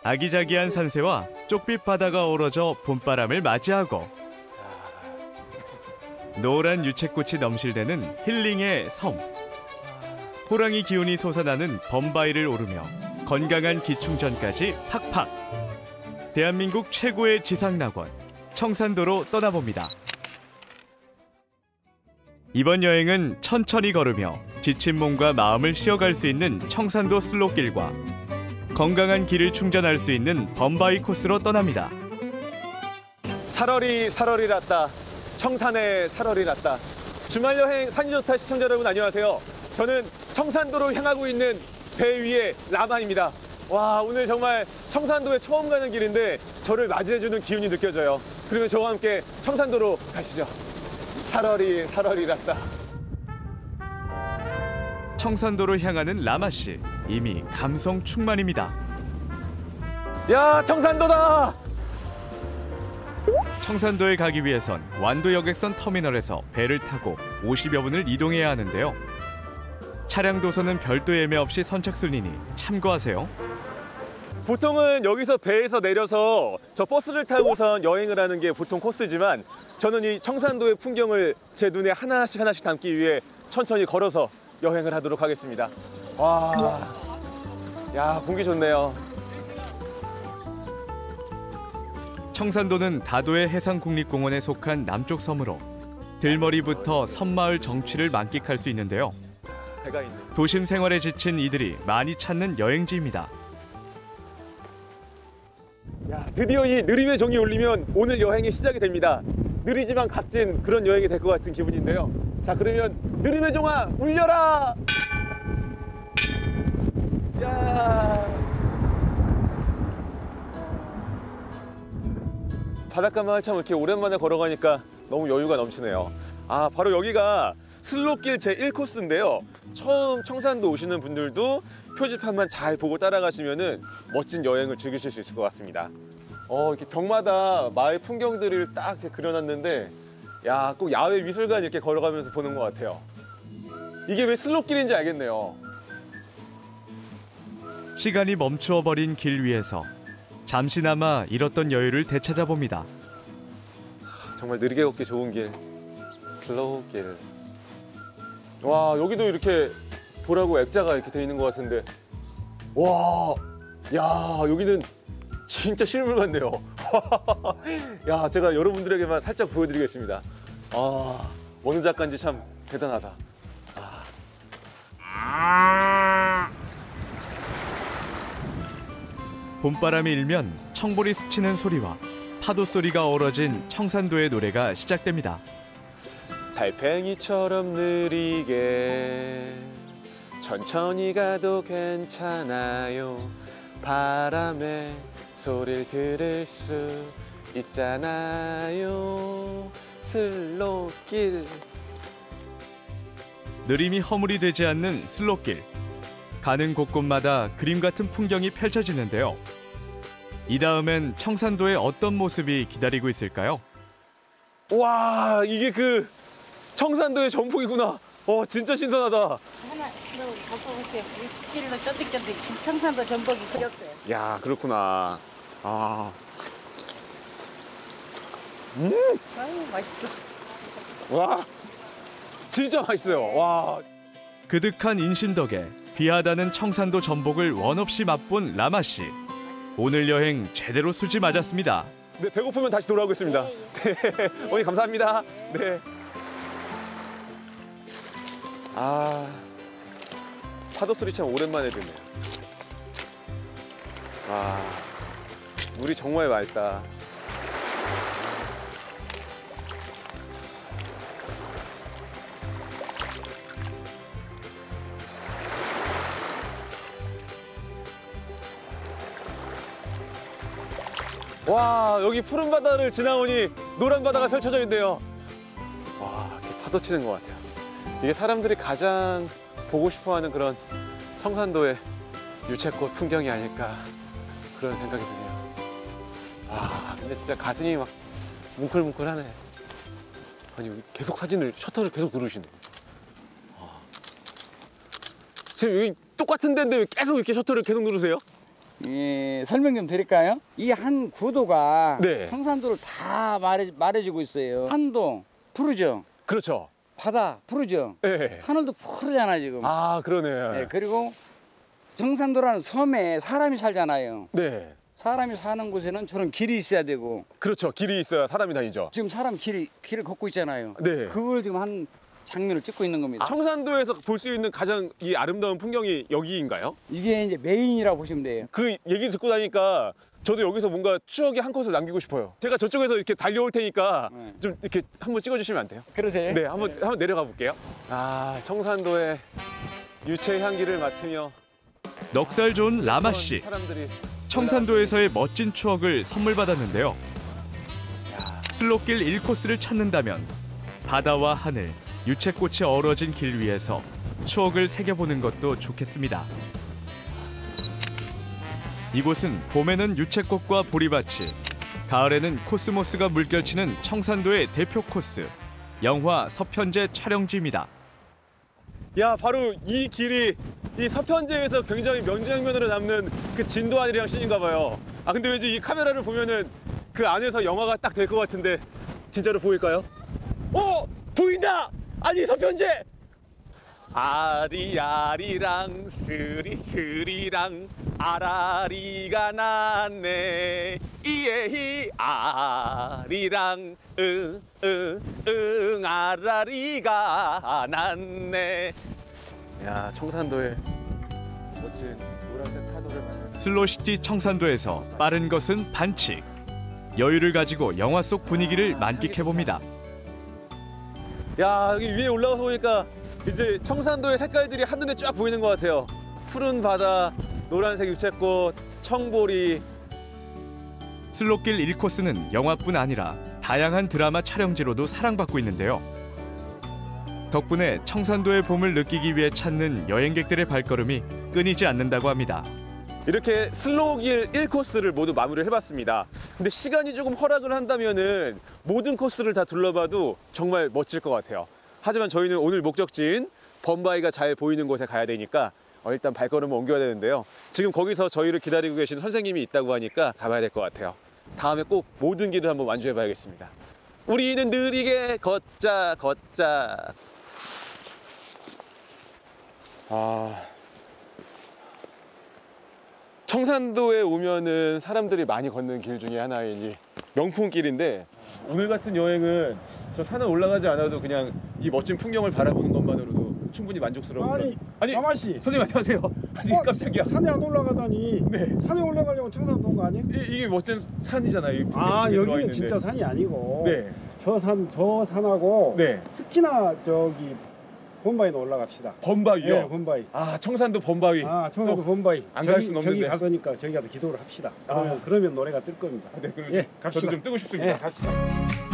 아기자기한 산새와 쪽빛 바다가 어우러져 봄바람을 맞이하고 노란 유채꽃이 넘실대는 힐링의 섬. 호랑이 기운이 솟아나는 범바위를 오르며 건강한 기충전까지 팍팍. 대한민국 최고의 지상낙원 청산도로 떠나봅니다. 이번 여행은 천천히 걸으며 지친 몸과 마음을 쉬어갈 수 있는 청산도 슬로길과 건강한 기를 충전할 수 있는 범바위 코스로 떠납니다. 살얼이 났다. 청산의 살얼이 났다. 주말 여행 산이 좋다 시청자 여러분 안녕하세요. 저는 청산도로 향하고 있는 배 위의 라만입니다. 와, 오늘 정말 청산도에 처음 가는 길인데 저를 맞이해주는 기운이 느껴져요. 그러면 저와 함께 청산도로 가시죠. 살얼이 났다. 청산도로 향하는 라마씨, 이미 감성 충만입니다. 야, 청산도다! 청산도에 가기 위해선 완도 여객선 터미널에서 배를 타고 50여 분을 이동해야 하는데요. 차량 도서는 별도 예매 없이 선착순이니 참고하세요. 보통은 여기서 배에서 내려서 저 버스를 타고선 여행을 하는 게 보통 코스지만 저는 이 청산도의 풍경을 제 눈에 하나씩 담기 위해 천천히 걸어서 여행을 하도록 하겠습니다. 와, 야, 공기 좋네요. 청산도는 다도해 해상국립공원에 속한 남쪽 섬으로 들머리부터 섬마을 정취를 만끽할 수 있는데요. 배가 있네. 도심 생활에 지친 이들이 많이 찾는 여행지입니다. 야, 드디어 이 느림의 종이 울리면 오늘 여행이 시작이 됩니다. 느리지만 값진 그런 여행이 될 것 같은 기분인데요. 자, 그러면 느림의 종아 울려라! 야! 바닷가 마을 참 이렇게 오랜만에 걸어가니까 너무 여유가 넘치네요. 아, 바로 여기가 슬로길 제1코스인데요. 처음 청산도 오시는 분들도 표지판만 잘 보고 따라가시면은 멋진 여행을 즐기실 수 있을 것 같습니다. 이렇게 벽마다 마을 풍경들을 딱 이렇게 그려놨는데, 야, 꼭 야외 미술관 이렇게 걸어가면서 보는 것 같아요. 이게 왜 슬로길인지 알겠네요. 시간이 멈추어 버린 길 위에서 잠시나마 잃었던 여유를 되찾아봅니다. 정말 느리게 걷기 좋은 길, 슬로우 길. 와, 여기도 이렇게 보라고 액자가 이렇게 돼 있는 것 같은데, 와, 야, 여기는 진짜 실물 같네요. 야, 제가 여러분들에게만 살짝 보여드리겠습니다. 아, 어느 작가인지 참 대단하다. 봄바람이 일면 청보리 스치는 소리와 파도 소리가 어우러진 청산도의 노래가 시작됩니다. 달팽이처럼 느리게 천천히 가도 괜찮아요. 바람의 소리를 들을 수 있잖아요. 슬로길. 느림이 허물이 되지 않는 슬로길. 가는 곳곳마다 그림 같은 풍경이 펼쳐지는데요. 이 다음엔 청산도의 어떤 모습이 기다리고 있을까요? 와, 이게 그 청산도의 전복이구나. 진짜 신선하다. 하나 갖고 오세요. 길도 쫀득쫀득 청산도 전복이 그렸어요. 야, 그렇구나. 아, 아유, 맛있어. 와, 진짜 맛있어요. 와, 그득한 인심 덕에 귀하다는 청산도 전복을 원 없이 맛본 라마씨. 오늘 여행 제대로 수지 맞았습니다. 네, 배고프면 다시 돌아오겠습니다. 네, 어머니 감사합니다. 네. 아, 파도 소리 참 오랜만에 듣네요. 와, 물이 정말 맑다. 와, 여기 푸른 바다를 지나오니 노란 바다가 펼쳐져 있네요. 와, 이렇게 파도 치는 것 같아요. 이게 사람들이 가장 보고 싶어하는 그런 청산도의 유채꽃 풍경이 아닐까 그런 생각이 드네요. 와, 근데 진짜 가슴이 막 뭉클뭉클하네. 아니, 계속 셔터를 계속 누르시네. 지금 여기 똑같은 데인데 왜 계속 이렇게 셔터를 계속 누르세요? 설명 좀 드릴까요? 이 한 구도가 네. 청산도를 다 말해주고 있어요. 산도 푸르죠. 그렇죠. 바다 푸르죠. 네. 하늘도 푸르잖아 지금. 아, 그러네요. 네, 그리고 청산도라는 섬에 사람이 살잖아요. 네. 사람이 사는 곳에는 저런 길이 있어야 되고 그렇죠. 길이 있어야 사람이 다니죠. 지금 사람 길을 걷고 있잖아요. 네. 그걸 지금 한 장면을 찍고 있는 겁니다. 청산도에서 볼 수 있는 가장 이 아름다운 풍경이 여기인가요? 이게 이제 메인이라고 보시면 돼요. 그 얘기 듣고 나니까 저도 여기서 뭔가 추억의 한 컷을 남기고 싶어요. 제가 저쪽에서 이렇게 달려올 테니까 네. 좀 이렇게 한번 찍어주시면 안 돼요? 그러세요? 네, 한번 내려가 볼게요. 아, 청산도의 유채 향기를 맡으며 넉살 좋은 라마 씨. 사람들이 청산도에서의 멋진 추억을 선물 받았는데요. 슬롯길 1코스를 찾는다면 바다와 하늘, 유채꽃이 어우러진 길 위에서 추억을 새겨보는 것도 좋겠습니다. 이곳은 봄에는 유채꽃과 보리밭이, 가을에는 코스모스가 물결치는 청산도의 대표 코스, 영화 서편제 촬영지입니다. 야, 바로 이 길이 이 서편제에서 굉장히 명장면으로 남는 그 진도아니랑 씬인가 봐요. 아, 근데 왠지 이 카메라를 보면은 그 안에서 영화가 딱 될 것 같은데 진짜로 보일까요? 보인다! 아니, 서편제! 아리아리랑 스리스리랑 아라리가 났네 이에히 아리랑 응 아라리가 났네. 야, 청산도에 멋진 노란색 파도를 만나. 슬로시티 청산도에서 빠른 것은 반칙. 여유를 가지고 영화 속 분위기를 만끽해봅니다. 야, 여기 위에 올라가서 보니까 이제 청산도의 색깔들이 한눈에 쫙 보이는 것 같아요. 푸른 바다, 노란색 유채꽃, 청보리. 슬롯길 1코스는 영화뿐 아니라 다양한 드라마 촬영지로도 사랑받고 있는데요. 덕분에 청산도의 봄을 느끼기 위해 찾는 여행객들의 발걸음이 끊이지 않는다고 합니다. 이렇게 슬로우길 1코스를 모두 마무리를 해봤습니다. 근데 시간이 조금 허락을 한다면은 모든 코스를 다 둘러봐도 정말 멋질 것 같아요. 하지만 저희는 오늘 목적지인 범바이가 잘 보이는 곳에 가야 되니까 일단 발걸음을 옮겨야 되는데요. 지금 거기서 저희를 기다리고 계신 선생님이 있다고 하니까 가봐야 될 것 같아요. 다음에 꼭 모든 길을 한번 완주해봐야겠습니다. 우리는 느리게 걷자. 청산도에 오면은 사람들이 많이 걷는 길 중에 하나인 이 명품길인데, 오늘 같은 여행은 저 산에 올라가지 않아도 그냥 이 멋진 풍경을 바라보는 것만으로도 충분히 만족스러운. 아니 라마씨 선생님 안녕하세요. 아니 깜짝이야. 산에 안 올라가다니. 네. 산에 올라가려고 청산도 온 거 아니에요? 이게 멋진 산이잖아요. 이 여기는 있는데. 진짜 산이 아니고 네. 저 산하고 네. 특히나 저기 범바위로 올라갑시다. 범바위요? 네, 범바위. 아, 청산도 범바위. 청산도 범바위. 안갈 순 없는데. 저기 갔으니까 저기 가서 기도를 합시다. 그러면 노래가 뜰 겁니다. 네, 그럼 예, 갑시다. 저도 좀 뜨고 싶습니다. 예, 갑시다.